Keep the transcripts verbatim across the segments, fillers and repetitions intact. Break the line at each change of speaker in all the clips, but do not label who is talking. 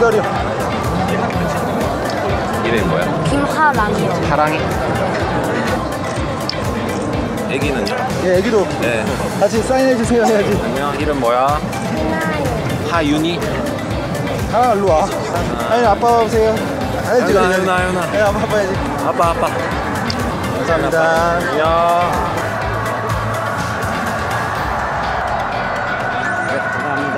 기다려.
이름이 뭐야?
김하랑이요.
하랑이? 애기는요?
예, 애기도
네.
같이 사인해주세요 해야지.
안녕, 이름 뭐야? 하윤이?
아, 일로 와. 아니, 아빠 오세요. 해야지.
하윤아, 하윤아, 하윤아.
네, 아빠 아빠 해야지.
아빠, 아빠.
감사합니다.
안녕. 네, 감사합니다.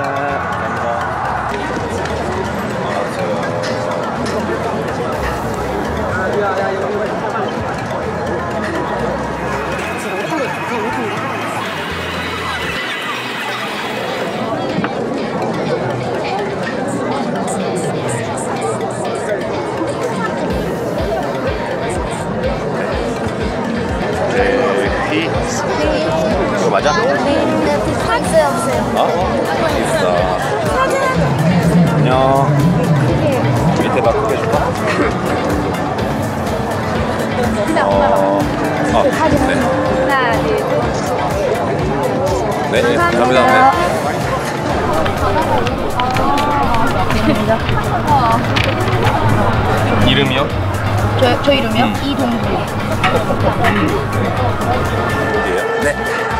이거 맞아?
네, 있어요, 없어요?
어? 있어. 안녕. 밑에 봐, 크게 줄까? 어, 어, 네.
하나, 둘,
네, 네, 감사합니다. 네. 이름이요?
저, 저 이름이요?
음.
이동규.
네.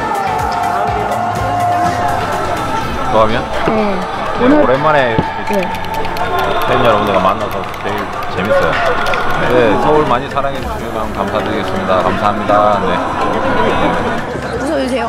그거하면?
네.
네, 오랜만에
네.
팬 여러분들과 만나서 되게 재밌어요. 네, 서울 많이 사랑해 주시면 감사드리겠습니다. 감사합니다. 네.
웃어주세요.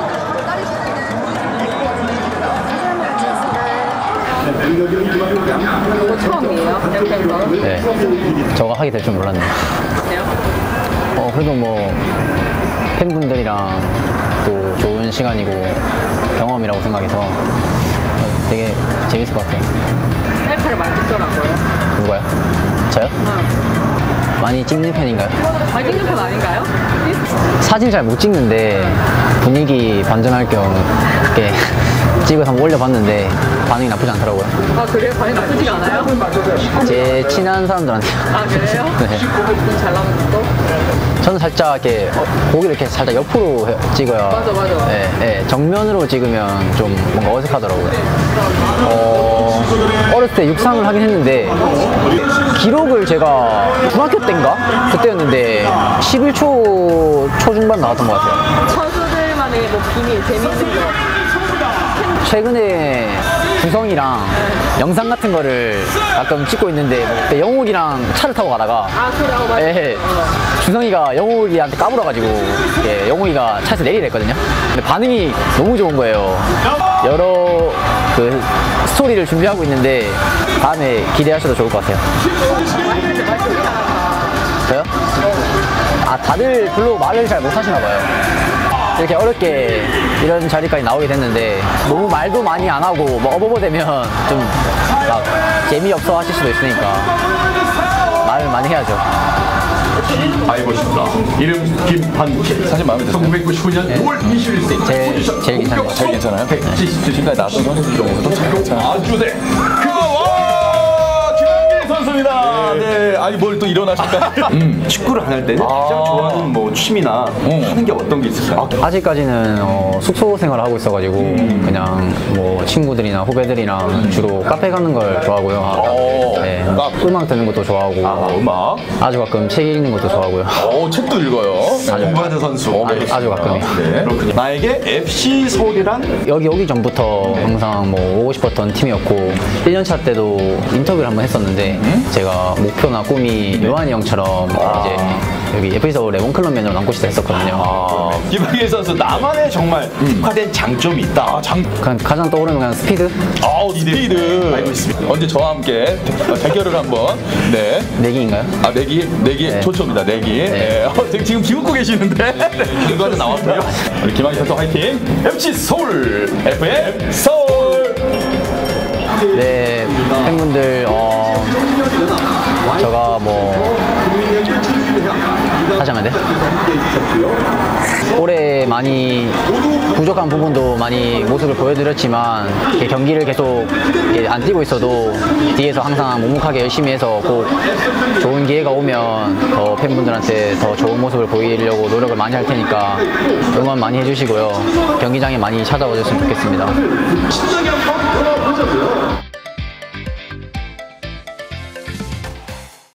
이거 처음이에요? 팬
네, 저가 하게 될 줄 몰랐네요. 어, 그래도 뭐 팬분들이랑 또 좋은 시간이고 경험이라고 생각해서 되게 재밌을 것 같아요.
셀카를 많이 찍더라고요.
누가요? 저요? 많이 찍는 편인가요?
많이 찍는 편 아닌가요?
사진 잘 못 찍는데 분위기 반전할 겸 이렇게 찍어서 한번 올려봤는데 반응이 나쁘지 않더라고요.
아 그래요? 반응 나쁘지가 않아요?
제 친한 사람들한테.
아 그래요?
네.
좀 잘 나오는 것도?
저는 살짝 이렇게 어, 고기를 이렇게 살짝 옆으로 해- 찍어야.
맞아, 맞아.
네, 네, 정면으로 찍으면 좀 뭔가 어색하더라고요. 어, 어렸을 때 육상을 하긴 했는데 기록을 제가 중학교 때인가 그때였는데 십일 초 초중반 나왔던 것 같아요.
선수들만의 뭐 비밀, 재밌는 거.
최근에 구성이랑 영상 같은 거를 가끔 찍고 있는데 그때 영욱이랑 차를 타고 가다가
아 그래, 어, 맞아.
예, 주성이가 영욱이한테 까불어가지고 예, 영욱이가 차에서 내리랬거든요. 근데 반응이 너무 좋은 거예요. 여러 그 스토리를 준비하고 있는데 다음에 기대하셔도 좋을 것 같아요. 저요? 아 다들 별로 말을 잘 못하시나 봐요. 이렇게 어렵게 이런 자리까지 나오게 됐는데 너무 말도 많이 안 하고 뭐 어버버 되면 좀 막 재미없어 하실 수도 있으니까 말을 많이 해야죠.
알고 싶다. 이름 김반길. 사진 마음에 드세요? 천구백구십구 년 유월 이십일 일
제일, 제일 괜찮아요.
제일 괜찮아요? 백칠십칠 신까지 나왔던 선수 중에서도 제일 괜찮아요. 아주 네. 그거 와 김한길 선수입니다. 네. 아니 뭘 또 일어나실까요? 음, 축구를 안 할 때는 가장 좋아하는 뭐 취미나 하는 게 어떤 게 있을까요?
아직까지는 어, 숙소 생활을 하고 있어가지고 그냥 뭐 친구들이나 후배들이랑 주로 카페 가는 걸 좋아하고요. 네, 음악 듣는 것도 좋아하고
아, 음악.
아주 가끔 책 읽는 것도 좋아하고요.
어, 책도 읽어요. 공부하는 선수.
아주, 아주 가끔이요.
네. 그렇군요. 나에게 에프씨 서울이란
여기 오기 전부터 항상 뭐 오고 싶었던 팀이었고 일 년 차 때도 인터뷰를 한번 했었는데 제가 목표나 꿈이 요한이 형처럼 이제 여기 에프씨 서울의 원클럽맨으로 남고 싶다 했었거든요.
아, 김한길 선수 나만의 정말 특화된 장점이 있다. 아, 장.
그냥 가장 떠오르는 건 스피드?
아우 스피드. 알고 있습니다. 언제 저와 함께 대, 대결을 한번. 네.
내기인가요?
아 내기 내기
네.
초초입니다. 내기. 네.
네.
어, 지금 지금 비웃고 계시는데 결과는 나왔고요. 우리 김한길 선수 화이팅. 에프씨 서울 에프엠 서울.
네, 팬분들 어, 제가 뭐 다시 하면 돼? 올해 많이 부족한 부분도 많이 모습을 보여드렸지만 이렇게 경기를 계속 이렇게 안 뛰고 있어도 뒤에서 항상 묵묵하게 열심히 해서 꼭 좋은 기회가 오면 더 팬분들한테 더 좋은 모습을 보이려고 노력을 많이 할 테니까 응원 많이 해주시고요. 경기장에 많이 찾아와 주셨으면 좋겠습니다.